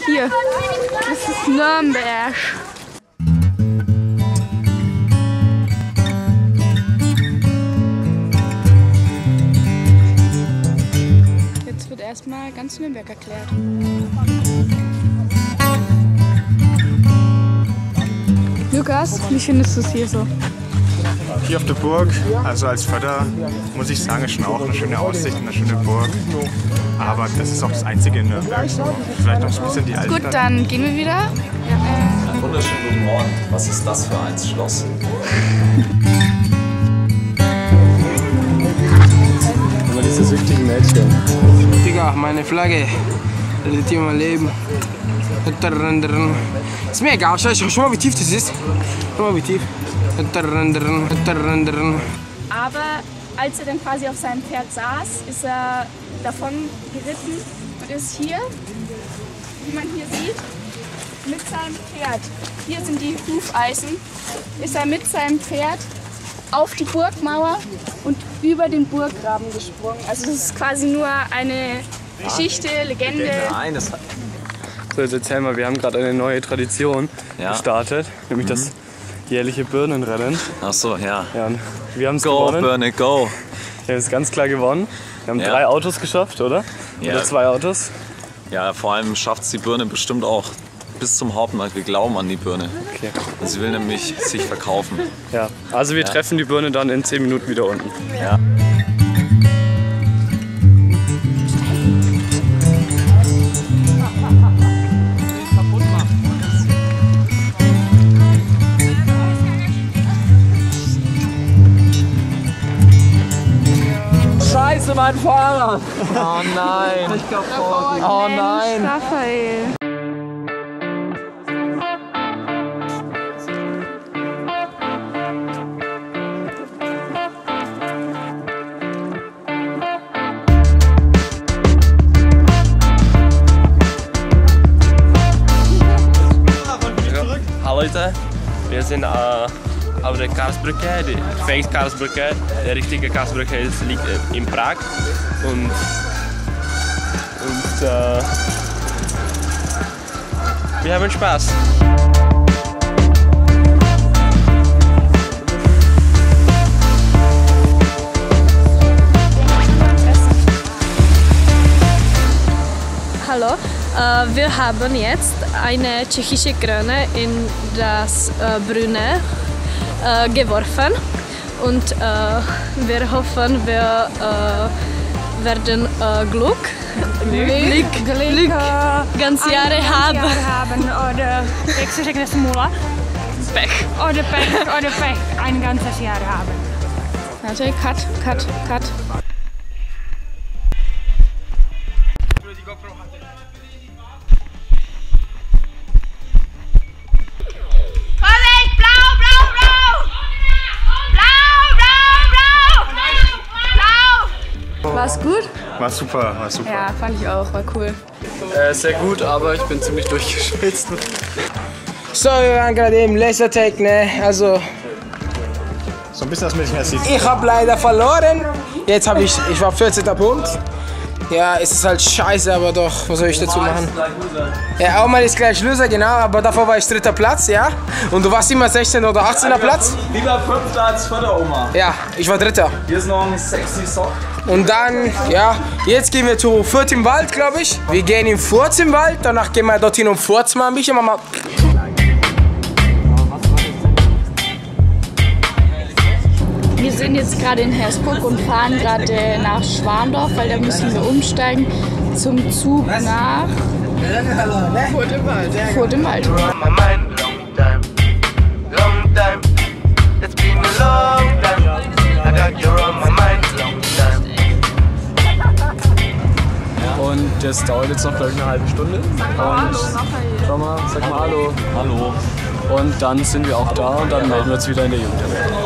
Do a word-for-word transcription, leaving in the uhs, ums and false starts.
Hier, das ist Nürnberg. Jetzt wird erstmal ganz Nürnberg erklärt. Lukas, wie findest du es hier so? Hier auf der Burg, also als Förder, muss ich sagen, ist schon auch eine schöne Aussicht, eine schöne Burg. Aber das ist auch das Einzige in Nürnberg. So. Vielleicht noch ein bisschen die Altstadt. Gut, dann gehen wir wieder. Einen wunderschönen guten Morgen. Was ist das für ein Schloss? Aber diese süchtigen Mädchen. Digga, meine Flagge. Rettet ihr mein Leben. Ist mir egal, schau, schau mal, wie tief das ist. Schau mal, wie tief. Aber als er dann quasi auf seinem Pferd saß, ist er davon geritten und ist hier, wie man hier sieht, mit seinem Pferd. Hier sind die Hufeisen. Ist er mit seinem Pferd auf die Burgmauer und über den Burggraben gesprungen. Also das ist quasi nur eine Geschichte, Legende. Nein, das So, jetzt erzähl mal, wir haben gerade eine neue Tradition ja. gestartet, nämlich mhm. das jährliche Birnenrennen. Ach so, ja. ja wir haben es Go, gewonnen. Birne, go! Wir haben es ganz klar gewonnen. Wir haben ja. drei Autos geschafft, oder? Ja. Oder zwei Autos. Ja, vor allem schafft es die Birne bestimmt auch bis zum Hauptmarkt. Wir glauben an die Birne. Okay. Sie will nämlich sich verkaufen. Ja, also wir ja. treffen die Birne dann in zehn Minuten wieder unten. Ja. Scheiße, mein Fahrrad! Oh nein! Ich glaub, oh nein! Raphael. Hallo Leute, wir sind äh, auf der Karlsbrücke, die Fake Karlsbrücke. Der richtige Karlsbrücke ist, liegt in Prag und, und äh, wir haben Spaß. Hallo, äh, wir haben jetzt eine tschechische Krone in das äh, Brunner äh, geworfen und äh, wir hoffen, wir äh, werden äh, Glück, Glück, Glück, Glück ganz Jahre haben. haben. Oder ik zou zeggen smula. Pech. Oder Pech, oder Pech ein ganzes Jahr haben. Warte, cut, cut, cut. War's gut? War super, war super. Ja, fand ich auch, war cool. Äh, sehr gut, aber ich bin ziemlich durchgeschwitzt. So, wir waren gerade im Lasertag, ne? Also, So ein bisschen, dass man nicht mehr sieht. ich habe leider verloren. Jetzt habe ich, ich war vierzehnter Punkt. Ja, es ist halt scheiße, aber doch, was soll ich dazu machen? Ja, auch mal ist gleich Loser, genau, aber davor war ich dritter Platz, ja? Und du warst immer sechzehnter oder achtzehnter Platz? Lieber Fünfter als Förderoma. Ja, ich war dritter. Hier ist noch ein sexy Sock. Und dann, ja, jetzt gehen wir zu Furt im Wald, glaube ich. Wir gehen in Furz im Wald, danach gehen wir dorthin und Furz mal ein bisschen. Mal Wir sind jetzt gerade in Hersbruck und fahren gerade nach Schwandorf, weil da müssen wir umsteigen zum Zug nach Furt im Wald. Furt im Wald. Und das dauert jetzt noch, glaube ich, eine halbe Stunde. Und schau mal, sag mal Hallo. Hallo. Und dann sind wir auch da und dann melden wir uns wieder in der Jugendherberge.